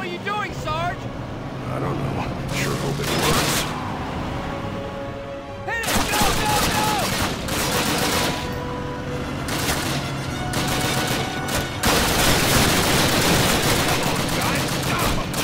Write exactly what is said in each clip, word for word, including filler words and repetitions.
are you doing, Sarge? I don't know. Sure hope it works. Hit it! Go, go, go! Come on, guys, stop him!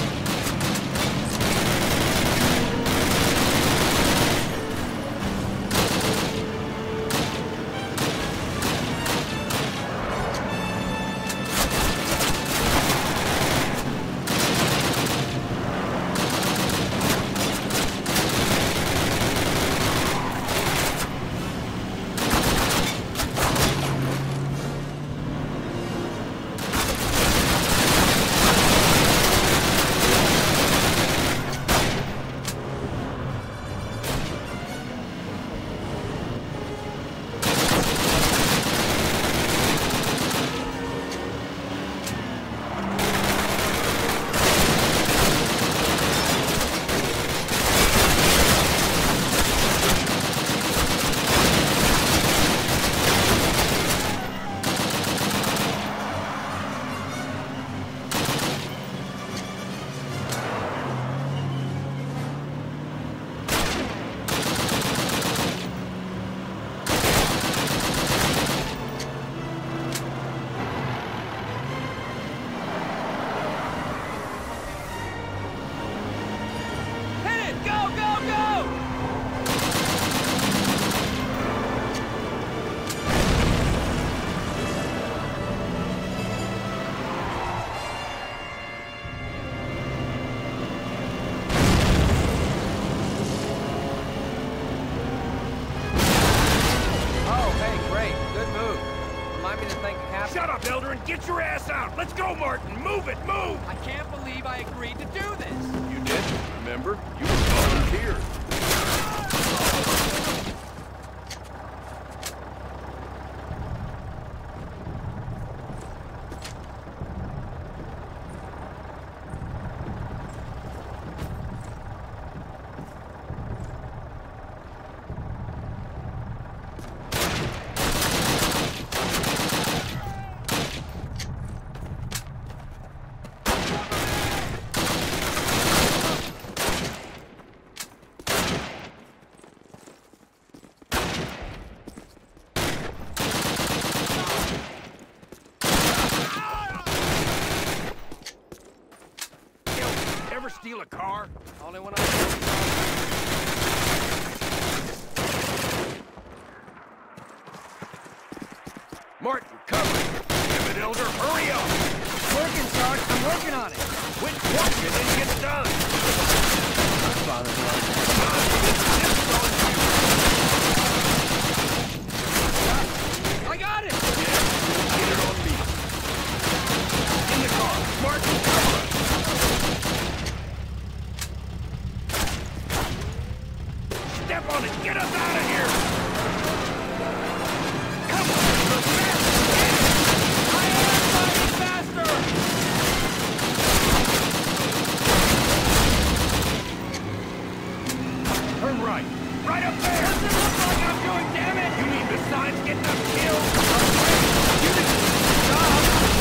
Shut up, Elder, and get your ass out! Let's go, Martin! Move it, move! I can't believe I agreed to do this! You did, remember? You were volunteered. Steal a car? Only one I Martin, cover! Damn it, Elder, hurry up! Working, Sarge. I'm working on it. Quit working and get done! Father, I got it! Yeah, get it on me. In the car. Martin, cover us! Step on it! Get us out of here! Come on! Go faster! I am fighting faster! Turn right! Right up there! Doesn't look like I'm doing, damn it! You mean besides getting us killed? You didn't stop!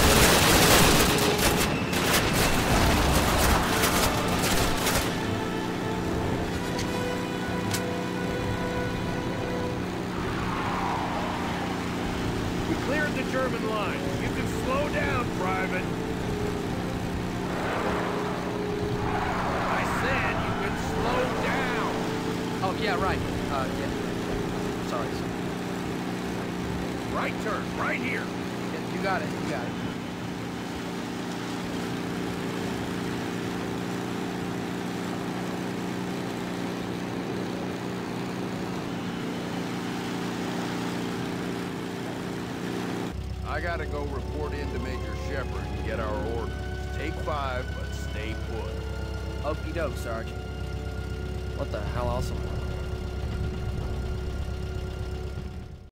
We cleared the German line. You can slow down, Private. I said you can slow down. Oh, yeah, right. Uh, yeah. Sorry, sorry. Right turn, right here. Yeah, you got it, you got it. I gotta go report in to Major Shepard and get our orders. Take five, but stay put. Okie doke, Sarge. What the hell else am I